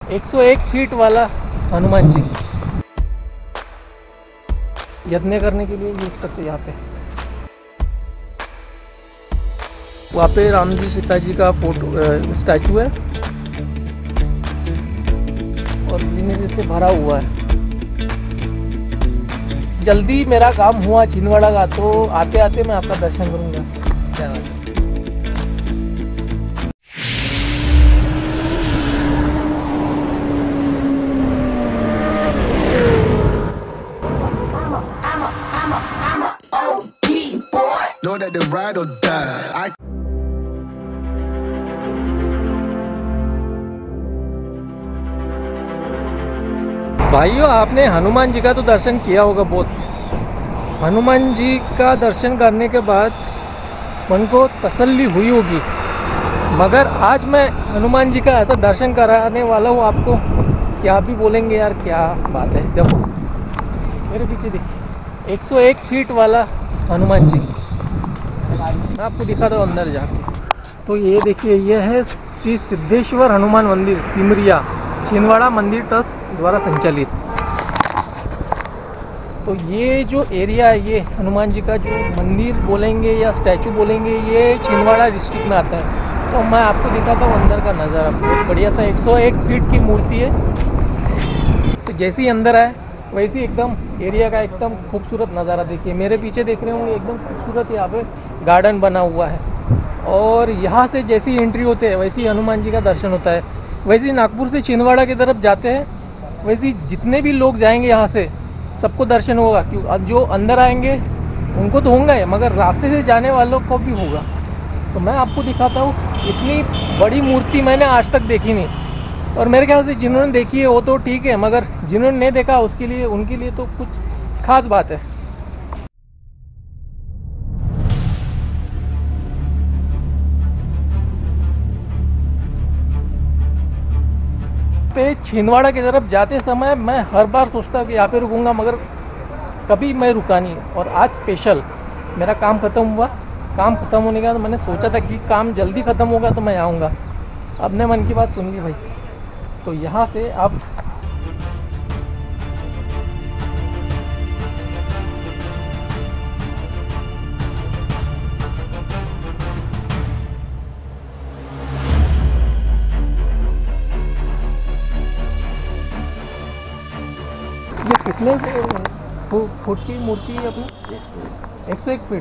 101 feet वाला हनुमान जी यज्ञ करने के लिए यूज करते यहाँ पे। वहाँ पे राम जी सीता जी का फोटो स्टैचू है और ग्रीनरी से भरा हुआ है। जल्दी मेरा काम हुआ छिंदवाड़ा का, तो आते आते मैं आपका दर्शन करूंगा। क्या बात है। Know that they ride or die. भाइयों, आपने हनुमान जी का तो दर्शन किया होगा बहुत। हनुमान जी का दर्शन करने के बाद मन को तसल्ली हुई होगी, मगर आज मैं हनुमान जी का ऐसा दर्शन कराने वाला हूँ आपको कि आप भी बोलेंगे यार क्या बात है। देखो मेरे पीछे देखिए, 101 फीट वाला हनुमान जी। मैं आपको दिखाता हूँ अंदर जाके। तो ये देखिए, ये है श्री सिद्धेश्वर हनुमान मंदिर सिमरिया, छिंदवाड़ा मंदिर ट्रस्ट द्वारा संचालित। तो ये जो एरिया है, ये हनुमान जी का जो मंदिर बोलेंगे या स्टैचू बोलेंगे, ये छिंदवाड़ा डिस्ट्रिक्ट में आता है। तो मैं आपको दिखाता हूँ अंदर का नज़ारा। बहुत बढ़िया सा 101 फीट की मूर्ति है। तो जैसे ही अंदर आए वैसे ही एकदम एरिया का एकदम खूबसूरत नज़ारा देखिए। मेरे पीछे देख रहे होंगे, एकदम खूबसूरत यहाँ पे गार्डन बना हुआ है। और यहाँ से जैसे ही एंट्री होते हैं वैसे ही हनुमान जी का दर्शन होता है। वैसे ही नागपुर से छिंदवाड़ा की तरफ जाते हैं, वैसे ही जितने भी लोग जाएंगे यहाँ से सबको दर्शन होगा। क्यों, जो अंदर आएंगे उनको तो होगा ही, मगर रास्ते से जाने वालों को भी होगा। तो मैं आपको दिखाता हूँ, इतनी बड़ी मूर्ति मैंने आज तक देखी नहीं। और मेरे ख्याल से जिन्होंने देखी है वो तो ठीक है, मगर जिन्होंने नहीं देखा उसके लिए, उनके लिए तो कुछ खास बात है। पे छिंदवाड़ा की तरफ जाते समय मैं हर बार सोचता कि यहाँ पे रुकूंगा, मगर कभी मैं रुका नहीं। और आज स्पेशल मेरा काम ख़त्म हुआ। काम ख़त्म होने के बाद मैंने सोचा था कि काम जल्दी ख़त्म होगा तो मैं आऊँगा। अपने मन की बात सुन ली भाई। तो यहाँ से आप ये कितने फुट की मूर्ति है अपनी? 101 फीट।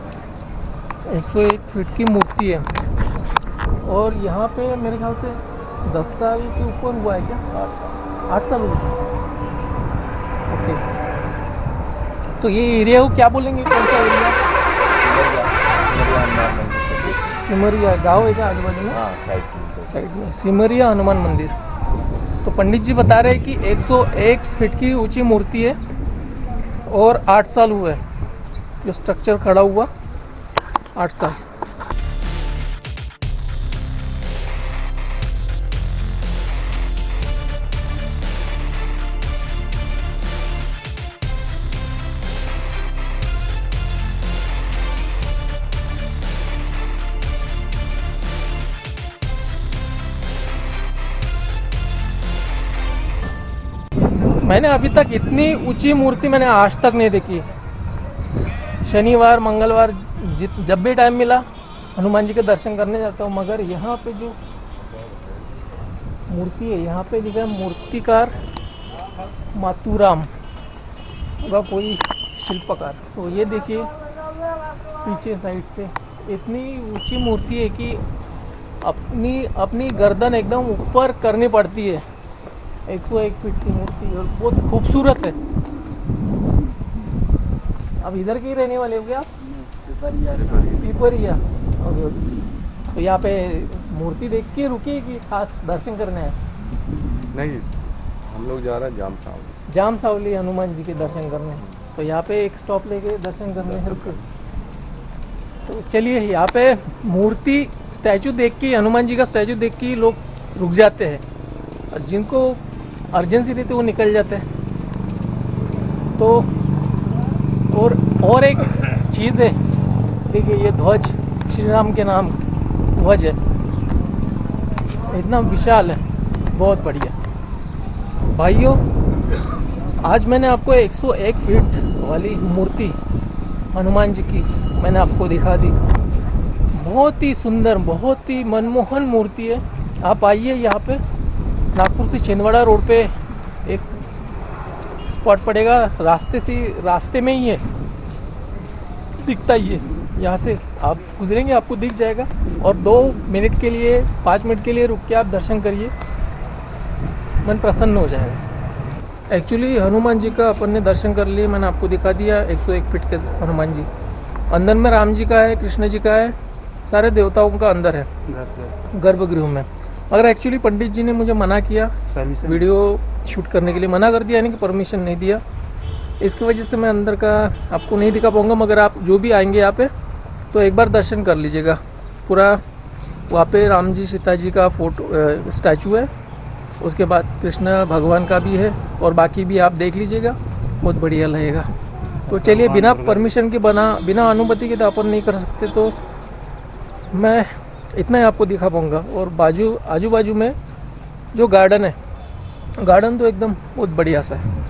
101 फीट की मूर्ति है। और यहाँ पे मेरे ख्याल से 10 साल के ऊपर हुआ है क्या? 8 साल हुआ। ओके। तो ये एरिया को क्या बोलेंगे, कौन सा एरिया? सिमरिया गाँव है क्या आजू बाजू में? हाँ, साइड में सिमरिया हनुमान मंदिर। तो पंडित जी बता रहे हैं कि 101 फीट की ऊंची मूर्ति है और 8 साल हुए जो स्ट्रक्चर खड़ा हुआ। 8 साल। मैंने अभी तक इतनी ऊंची मूर्ति मैंने आज तक नहीं देखी। शनिवार मंगलवार जब भी टाइम मिला हनुमान जी के दर्शन करने जाता हूँ, मगर यहाँ पे जो मूर्ति है, यहाँ पे लिखा है मूर्तिकार मातूराम होगा कोई शिल्पकार। तो ये देखिए पीछे साइड से इतनी ऊंची मूर्ति है कि अपनी गर्दन एकदम ऊपर करनी पड़ती है। 101 फीट की मूर्ति और बहुत खूबसूरत है। अब इधर के ही रहने वाले हो क्या आप? पिपरिया। तो यहाँ पे मूर्ति देख के रुकी कि खास दर्शन करने हैं? नहीं, हम लोग जा रहे हैं जाम सावली हनुमान जी के दर्शन करने। तो यहाँ पे एक स्टॉप लेके दर्शन करने हैं रुके। तो चलिए, यहाँ पे मूर्ति स्टैचू देख के, हनुमान जी का स्टैचू देख के लोग रुक जाते हैं, और जिनको अर्जेंसी रहती है वो निकल जाते हैं। तो और एक चीज़ है, देखिए ये ध्वज श्री राम के नाम ध्वज है, इतना विशाल है, बहुत बढ़िया। भाइयों, आज मैंने आपको 101 फीट वाली मूर्ति हनुमान जी की मैंने आपको दिखा दी। बहुत ही सुंदर, बहुत ही मनमोहन मूर्ति है। आप आइए यहाँ पे, नागपुर से छिंदवाड़ा रोड पे एक स्पॉट पड़ेगा, रास्ते में ही है, दिखता ही है। यहाँ से आप गुजरेंगे आपको दिख जाएगा, और 2 मिनट के लिए 5 मिनट के लिए रुक के आप दर्शन करिए, मन प्रसन्न हो जाएगा। एक्चुअली हनुमान जी का अपन ने दर्शन कर लिए, मैंने आपको दिखा दिया 101 फीट के हनुमान जी। अंदर में राम जी का है, कृष्ण जी का है, सारे देवताओं का अंदर है गर्भगृह में। मगर एक्चुअली पंडित जी ने मुझे मना किया, वीडियो शूट करने के लिए मना कर दिया, यानी कि परमिशन नहीं दिया। इसकी वजह से मैं अंदर का आपको नहीं दिखा पाऊँगा। मगर आप जो भी आएंगे यहाँ पे तो एक बार दर्शन कर लीजिएगा। पूरा वहाँ पे राम जी सीता जी का फोटो स्टैचू है, उसके बाद कृष्ण भगवान का भी है, और बाकी भी आप देख लीजिएगा, बहुत बढ़िया लगेगा। तो चलिए, बिना परमिशन के बिना अनुमति के तो अपन नहीं कर सकते, तो मैं इतना ही आपको दिखा पाऊँगा। और आजू बाजू में जो गार्डन है, गार्डन तो एकदम बहुत बढ़िया सा है।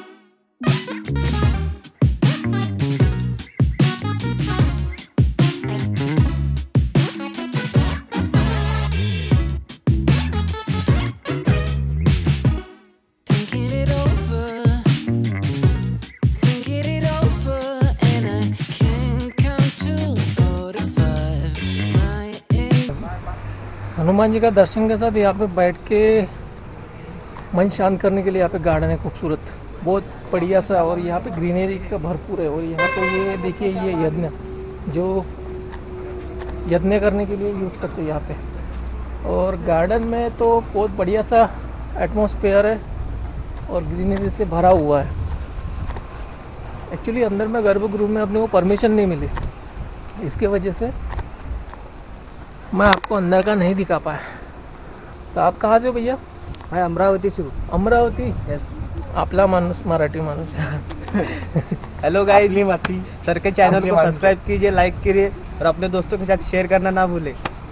हनुमान जी का दर्शन के साथ यहाँ पे बैठ के मन शांत करने के लिए यहाँ पे गार्डन है खूबसूरत, बहुत बढ़िया सा, और यहाँ पे ग्रीनरी का भरपूर है। और यहाँ पे ये देखिए, ये यज्ञ जो यज्ञ करने के लिए यूज करते हैं यहाँ पे। और गार्डन में तो बहुत बढ़िया सा एटमॉस्फेयर है और ग्रीनरी से भरा हुआ है। एक्चुअली अंदर में गर्भगृह में अपने को परमिशन नहीं मिली, इसके वजह से मैं आपको अंदर का नहीं दिखा पाया। तो आप कहाँ से हो भैया? मैं अमरावती से हूँ। अमरावती? यस। आपला माणूस, मराठी माणूस। हेलो गाइस, मी माती सर के चैनल को सब्सक्राइब कीजिए, लाइक कीजिए और अपने दोस्तों के साथ शेयर करना ना भूले।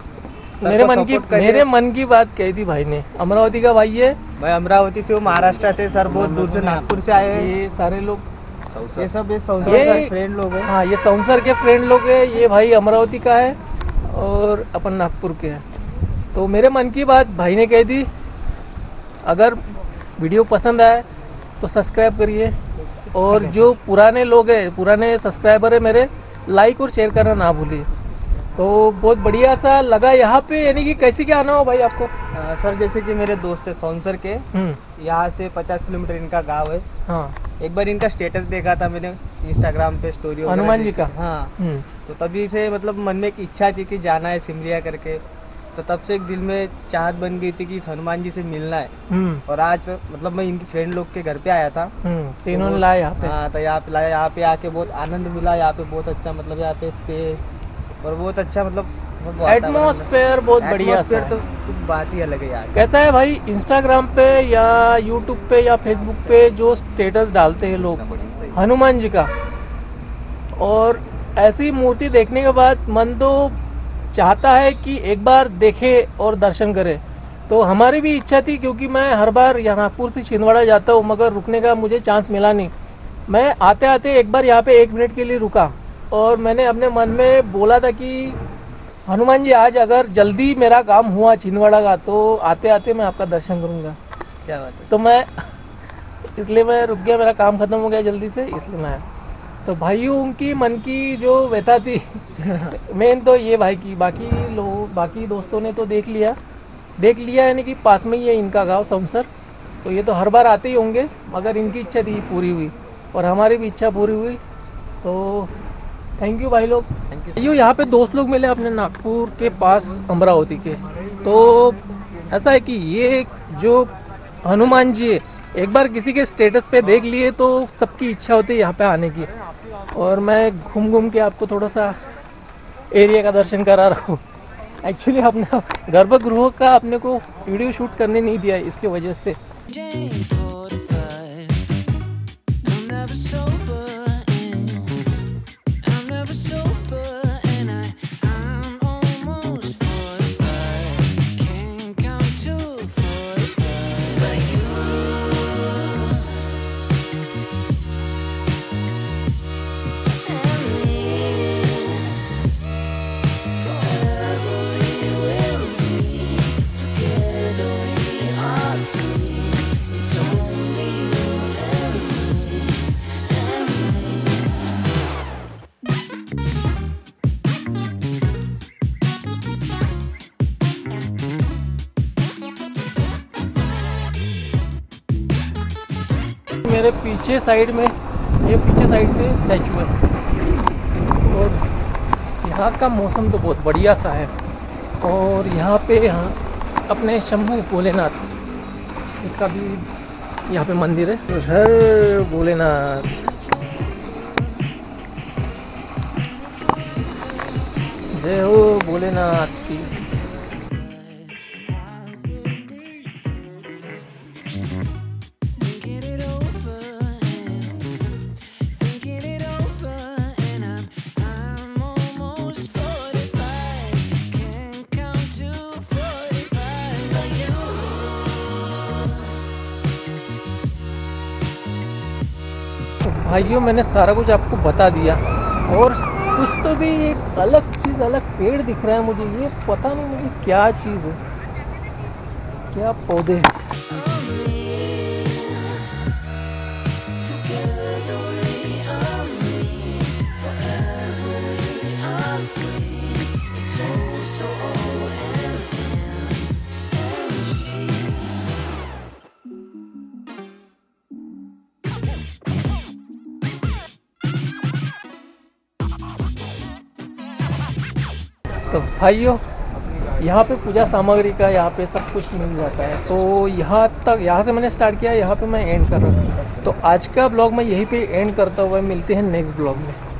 मेरे मन की बात कही थी भाई ने। अमरावती का भाई है? मैं अमरावती से हूँ, महाराष्ट्र से। सर बहुत दूर से नागपुर से आए हैं। ये सारे लोग, ये सब फ्रेंड लोग हैं। हाँ, ये संसर के फ्रेंड लोग हैं। ये भाई अमरावती का है और अपन नागपुर के हैं। तो मेरे मन की बात भाई ने कह दी, अगर वीडियो पसंद आए तो सब्सक्राइब करिए, और जो पुराने लोग हैं, पुराने सब्सक्राइबर है मेरे, लाइक और शेयर करना ना भूलिए। तो बहुत बढ़िया सा लगा यहाँ पे। यानी कि कैसे क्या आना हो भाई आपको? सर जैसे कि मेरे दोस्त है सौंसर के, यहाँ से 50 किलोमीटर इनका गाँव है। हाँ, एक बार इनका स्टेटस देखा था मैंने इंस्टाग्राम पे, स्टोरी हनुमान जी का। हाँ, तो तभी से मतलब मन में एक इच्छा थी कि जाना है सिमरिया करके। तो तब से एक दिल में चाहत बन गई थी कि हनुमान जी से मिलना है। और आज मतलब मैं इनकी फ्रेंड लोग के घर पे आया था, तो इन्होंने लाया यहाँ पे। हाँ, तो यहाँ पे लाया। यहाँ पे आके बहुत आनंद मिला। यहाँ पे बहुत अच्छा, मतलब यहाँ पे स्पेस और बहुत अच्छा, मतलब एटमॉस्फेयर बहुत बढ़िया सा है। तो कुछ बात ही अलग है यार। कैसा है भाई, इंस्टाग्राम पे या यूट्यूब पे या फेसबुक पे जो स्टेटस डालते हैं लोग हनुमान जी का, और ऐसी मूर्ति देखने के बाद मन तो चाहता है कि एक बार देखे और दर्शन करे। तो हमारी भी इच्छा थी, क्योंकि मैं हर बार यहाँ नागपुर से छिंदवाड़ा जाता हूँ, मगर रुकने का मुझे चांस मिला नहीं। मैं आते आते एक बार यहाँ पे 1 मिनट के लिए रुका, और मैंने अपने मन में बोला था कि हनुमान जी, आज अगर जल्दी मेरा काम हुआ छिंदवाड़ा का तो आते आते मैं आपका दर्शन करूँगा। क्या बात है। तो मैं इसलिए मैं रुक गया, मेरा काम खत्म हो गया जल्दी से, इसलिए मैं आया। तो भाइयों, उनकी मन की जो व्यथा थी मेन तो ये भाई की, बाकी दोस्तों ने तो देख लिया, यानी कि पास में ही है इनका गांव संसर। तो ये तो हर बार आते ही होंगे, मगर इनकी इच्छा थी पूरी हुई, और हमारी भी इच्छा पूरी हुई। तो थैंक यू भाई लोग। Thank you. यहाँ पे दोस्त लोग मिले अपने नागपुर के पास अमरावती के। तो ऐसा है कि ये जो हनुमान जी है, एक बार किसी के स्टेटस पे देख लिए तो सबकी इच्छा होती है यहाँ पे आने की। और मैं घूम के आपको थोड़ा सा एरिया का दर्शन करा रहा हूँ। एक्चुअली अपने गर्भगृह का अपने को वीडियो शूट करने नहीं दिया, इसके वजह से। मेरे पीछे साइड में, ये पीछे साइड से स्टैचू है। और यहाँ का मौसम तो बहुत बढ़िया सा है। और यहाँ पे अपने शंभू भोलेनाथ इसका भी यहाँ पे मंदिर है। हर भोलेनाथ, जय हो भोलेनाथ की। भाइयों मैंने सारा कुछ आपको बता दिया। और कुछ तो भी एक अलग चीज़, अलग पेड़ दिख रहा है मुझे, ये पता नहीं मुझे क्या चीज़ है, क्या पौधे हैं। तो भाइयों यहाँ पे पूजा सामग्री का यहाँ पे सब कुछ मिल जाता है। तो यहाँ से मैंने स्टार्ट किया, यहाँ पे मैं एंड कर रहा हूँ। तो आज का ब्लॉग मैं यहीं पे एंड करता हुआ मिलते हैं नेक्स्ट ब्लॉग में।